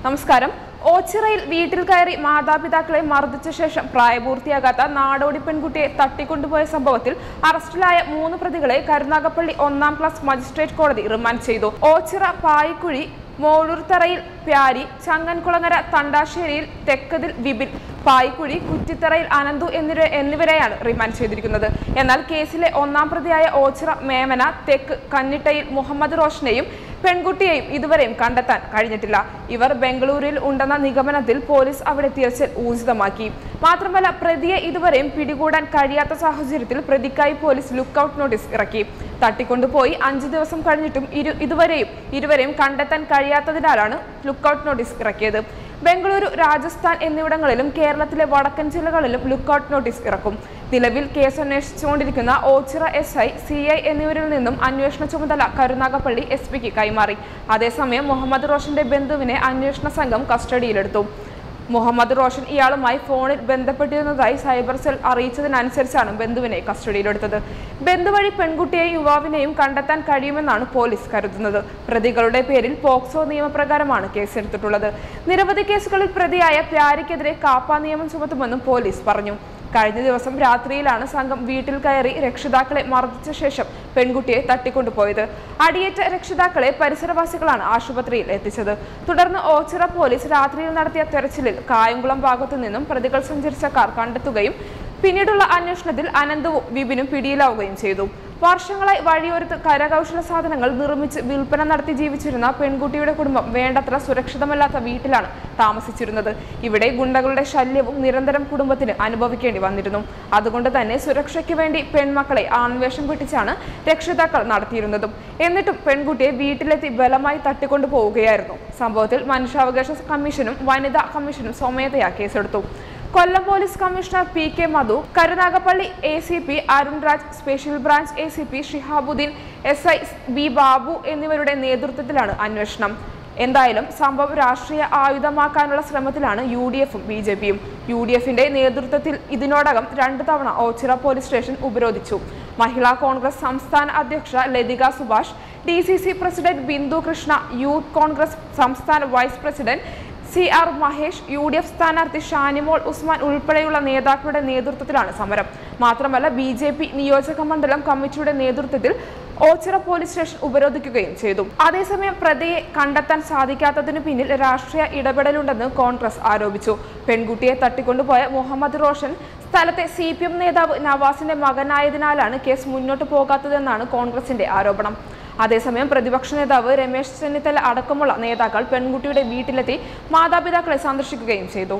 നമസ്കാരം. ഓച്ചിറയിൽ വീട്ടിൽ കയറി മാതാപിതാക്കളെ മർദ്ദിച്ച ശേഷം പ്രായപൂർത്തിയാകാത്ത നാടോടി പെൺകുട്ടിയെ തട്ടിക്കൊണ്ടുപോയ സംഭവത്തിൽ അറസ്റ്റിലായ 3 പ്രതികളെ കരുനാഗപ്പള്ളി 1-ാം ക്ലാസ് മജിസ്ട്രേറ്റ് കോടതി റിമാൻഡ് ചെയ്തു. ഓച്ചിറ പായിക്കുഴി, മോഴൂർത്തറയിൽ പ്യാരി, ചങ്ങൻകുളങ്ങര തണ്ടാശ്ശേരിയിൽ തെക്കതിൽ വിപിൻ, പായിക്കുഴി, കുറ്റിത്തറയിൽ അനന്തു എന്നിവരെയാണ് റിമാൻഡ് ചെയ്തിരിക്കുന്നത്. എന്നാൽ കേസിലെ 1-ാം പ്രതിയായ ഓച്ചിറ മേമന, തെക്ക് കന്നിട്ടയിൽ മുഹമ്മദ് റോഷനെയും പെൺകുട്ടിയെയും ഇതുവരെയും കണ്ടെത്താൻ കഴിഞ്ഞിട്ടില്ല. ഇവർ ബംഗളൂരുവിൽ ഉണ്ടെന്ന നിഗമനത്തിൽ പോലീസ് അവിടെ തിരച്ചിൽ ഊർജിതമാക്കി. മാത്രമല്ല, പ്രതിയെ ഇതുവരെയും പിടികൂടാൻ കഴിയാത്ത സാഹചര്യത്തിൽ പ്രതിക്കായി പോലീസ് ലുക്കൌട്ട് നോട്ടീസ് ഇറക്കി. തട്ടിക്കൊണ്ടുപോയി 5 ദിവസം കഴിഞ്ഞിട്ടും ഇരുവരെയും കണ്ടെത്താൻ കഴിയാത്തതിനാലാണ് ലുക്കൌട്ട് നോട്ടീസ് ഇറക്കിയത്. ബംഗളൂരു, രാജസ്ഥാൻ എന്നിവിടങ്ങളിലും കേരളത്തിലെ വടക്കൻ ജില്ലകളിലും ലുക്കൌട്ട് നോട്ടീസ് ഇറക്കും. നിലവിൽ കേസ് അന്വേഷിച്ചുകൊണ്ടിരിക്കുന്ന ഓച്ചിറ SI, CI എന്നിവരിൽ നിന്നും അന്വേഷണ ചുമതല കരുനാഗപ്പള്ളി SP-ക്ക് കൈമാറി. അതേസമയം മുഹമ്മദ് റോഷന്റെ ബന്ധുവിനെ അന്വേഷണ സംഘം കസ്റ്റഡിയിലെടുത്തു. മുഹമ്മദ് റോഷൻ ഇയാളുമായി ഫോണിൽ ബന്ധപ്പെട്ടിരുന്നതായി സൈബർ സെൽ അറിയിച്ചതിനനുസരിച്ചാണ് ബന്ധുവിനെ കസ്റ്റഡിയിലെടുത്തത്. ബന്ധു വഴി പെൺകുട്ടിയെയും യുവാവിനെയും കണ്ടെത്താൻ കഴിയുമെന്നാണ് പോലീസ് കരുതുന്നത്. പ്രതികളുടെ പേരിൽ പോക്സോ നിയമപ്രകാരമാണ് കേസെടുത്തിട്ടുള്ളത്. നിരവധി കേസുകളിൽ പ്രതിയായ പ്യാരിക്കെതിരെ കാപ്പ നിയമം ചുമത്തുമെന്നും പോലീസ് പറഞ്ഞു. കഴിഞ്ഞ ദിവസം രാത്രിയിലാണ് സംഘം വീട്ടിൽ കയറി രക്ഷിതാക്കളെ മർദ്ദിച്ച ശേഷം പെൺകുട്ടിയെ തട്ടിക്കൊണ്ടുപോയത്. അടിയേറ്റ രക്ഷിതാക്കളെ പരിസരവാസികളാണ് ആശുപത്രിയിൽ എത്തിച്ചത്. തുടർന്ന് ഓച്ചിറ പോലീസ് രാത്രിയിൽ നടത്തിയ തെരച്ചിലിൽ കായംകുളം ഭാഗത്തു നിന്നും പ്രതികൾ സഞ്ചരിച്ച കാർ കണ്ടെത്തുകയും പിന്നീടുള്ള അന്വേഷണത്തിൽ അനന്തവും വിപിനും പിടിയിലാവുകയും ചെയ്തു. വർഷങ്ങളായി വഴിയോരത്ത് കരകൗശല സാധനങ്ങൾ നിർമ്മിച്ച് വിൽപ്പന നടത്തി ജീവിച്ചിരുന്ന പെൺകുട്ടിയുടെ കുടുംബം വേണ്ടത്ര സുരക്ഷിതമല്ലാത്ത വീട്ടിലാണ് താമസിച്ചിരുന്നത്. ഇവിടെ ഗുണ്ടകളുടെ ശല്യവും നിരന്തരം കുടുംബത്തിന് അനുഭവിക്കേണ്ടി വന്നിരുന്നു. അതുകൊണ്ട് തന്നെ സുരക്ഷയ്ക്ക് വേണ്ടി പെൺമക്കളെ ആൺവേഷം കെട്ടിച്ചാണ് രക്ഷിതാക്കൾ നടത്തിയിരുന്നതും. എന്നിട്ടും പെൺകുട്ടിയെ വീട്ടിലെത്തി ബലമായി തട്ടിക്കൊണ്ടുപോവുകയായിരുന്നു. സംഭവത്തിൽ മനുഷ്യാവകാശ കമ്മീഷനും വനിതാ കമ്മീഷനും സ്വമേധയാ കേസെടുത്തു. Kollam police commissioner PK Madhu, Karunagappally ACP Arun Raj, special branch ACP Shihabuddin, SI B Babu എന്നിവരുടെ നേതൃത്വത്തിലാണ് അന്വേഷണം. എന്തായാലും സംഭവം രാഷ്ട്രീയ ആയുധമാക്കാനുള്ള ശ്രമത്തിലാണ് UDF-ഉം BJP-യും. UDF-ന്റെ നേതൃത്വത്തിൽ ഇതിനോടകം 2 തവണ ഓച്ചിറ പോലീസ് സ്റ്റേഷൻ ഉപരോധിച്ചു. മഹിളാ കോൺഗ്രസ് സംസ്ഥാന അധ്യക്ഷ Lathika Subhash, DCC president Bindu Krishna, youth Congress സംസ്ഥാന vice president CR Mahesh, UDF സ്ഥാനാർത്ഥി ഷാനിമോൾ ഉസ്മാൻ ഉൾപ്പെടെയുള്ള നേതാക്കളുടെ നേതൃത്വത്തിലാണ് സമരം. മാത്രമല്ല, BJP നിയോജക മണ്ഡലം കമ്മിറ്റിയുടെ നേതൃത്വത്തിൽ ഓച്ചിറ പോലീസ് സ്റ്റേഷൻ ഉപരോധിക്കുകയും ചെയ്തു. അതേസമയം പ്രതിയെ കണ്ടെത്താൻ സാധിക്കാത്തതിനു പിന്നിൽ രാഷ്ട്രീയ ഇടപെടലുണ്ടെന്ന് കോൺഗ്രസ് ആരോപിച്ചു. പെൺകുട്ടിയെ തട്ടിക്കൊണ്ടുപോയ മുഹമ്മദ് റോഷൻ സ്ഥലത്തെ CPM നേതാവ് നവാസിന്റെ മകനായതിനാലാണ് കേസ് മുന്നോട്ട് പോകാത്തതെന്നാണ് കോൺഗ്രസിന്റെ ആരോപണം. അതേസമയം പ്രതിപക്ഷ നേതാവ് രമേശ് ചെന്നിത്തല അടക്കമുള്ള നേതാക്കൾ പെൺകുട്ടിയുടെ വീട്ടിലെത്തി മാതാപിതാക്കളെ സന്ദർശിക്കുകയും ചെയ്തു.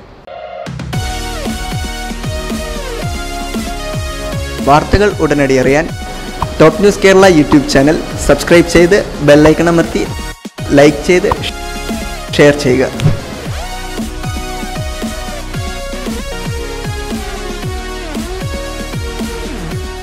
വാർത്തകൾ ഉടനടി അറിയാൻ top news Kerala YouTube channel subscribe ചെയ്ത് ബെൽ ഐക്കൺ അമർത്തി ലൈക്ക് ചെയ്ത് ഷെയർ ചെയ്യുക.